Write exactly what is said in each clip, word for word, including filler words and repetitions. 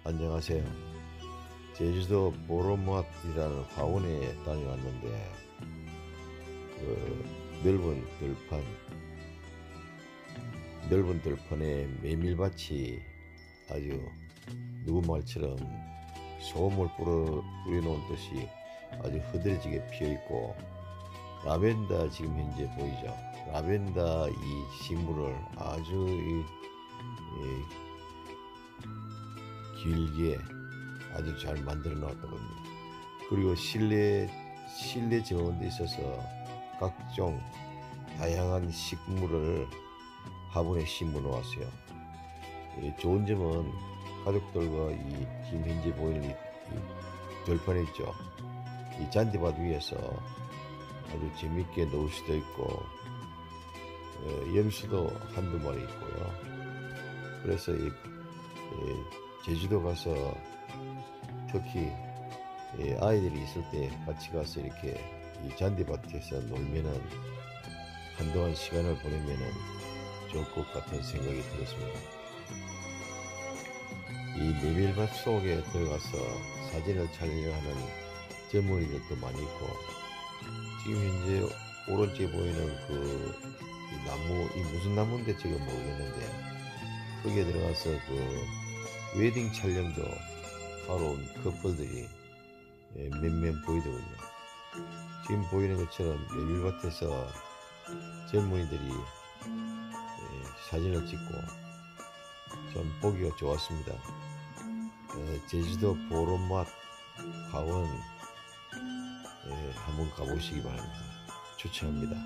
안녕하세요. 제주도 보로맛이라는 화원에 다녀왔는데 그 넓은 들판 넓은 들판에 메밀밭이 아주 누구 말처럼 소금을 뿌려 뿌려놓은 듯이 아주 흐드러지게 피어있고, 라벤더 지금 현재 보이죠? 라벤더 이 식물을 아주 이, 이 길게 아주 잘 만들어 놨거든요. 그리고 실내 실내 정원에 있어서 각종 다양한 식물을 화분에 심어 놓았어요. 좋은 점은 가족들과 이 지금 현재 보이는 이, 이 들판에 있죠. 이 잔디밭 위에서 아주 재밌게 놀 수도 있고, 어, 염소도 한두 마리 있고요. 그래서 이, 이 제주도 가서 특히 이 아이들이 있을 때 같이 가서 이렇게 이 잔디밭에서 놀면은 한동안 시간을 보내면은 좋을 것 같은 생각이 들었습니다. 이 메밀밭 속에 들어가서 사진을 촬영하는 젊은이들도 많이 있고, 지금 현재 오른쪽에 보이는 그 이 나무, 이 무슨 나무인데 지금 모르겠는데, 거기에 들어가서 그 웨딩 촬영도 하러 온 커플들이 몇몇 보이더군요. 지금 보이는 것처럼 메밀밭에서 젊은이들이 사진을 찍고 좀 보기가 좋았습니다. 제주도 보로맛 화원 한번 가보시기 바랍니다. 추천합니다.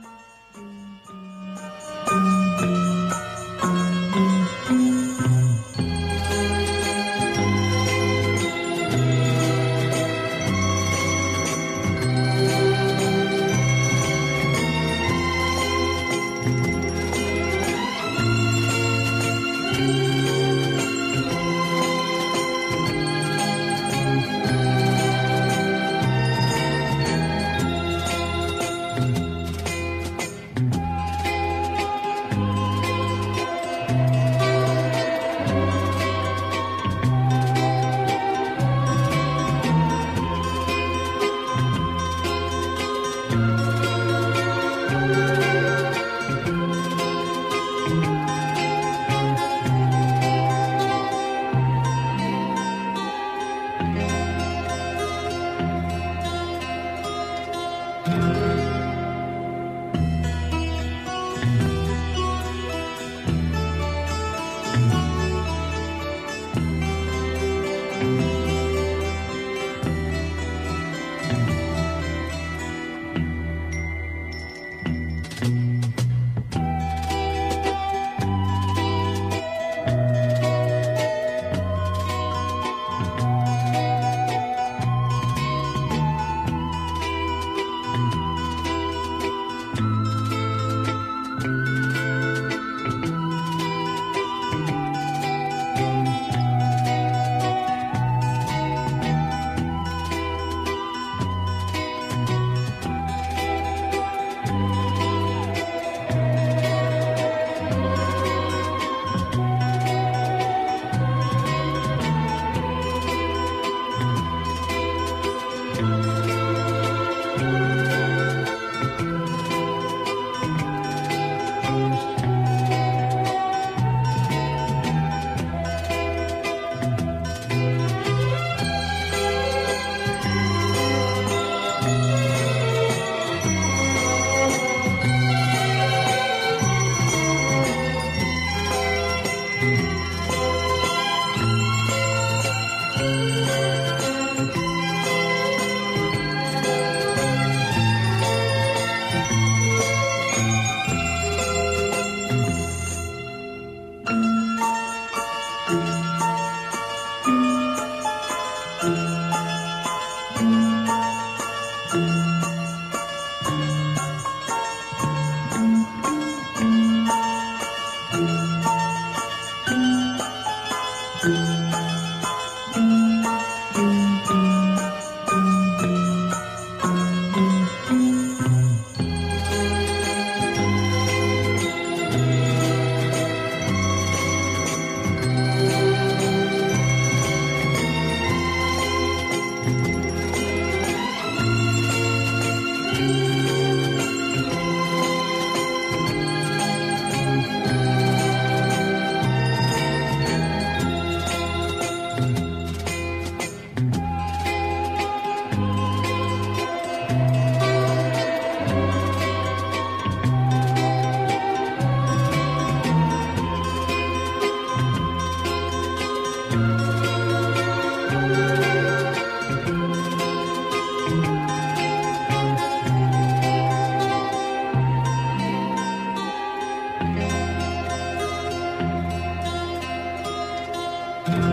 네.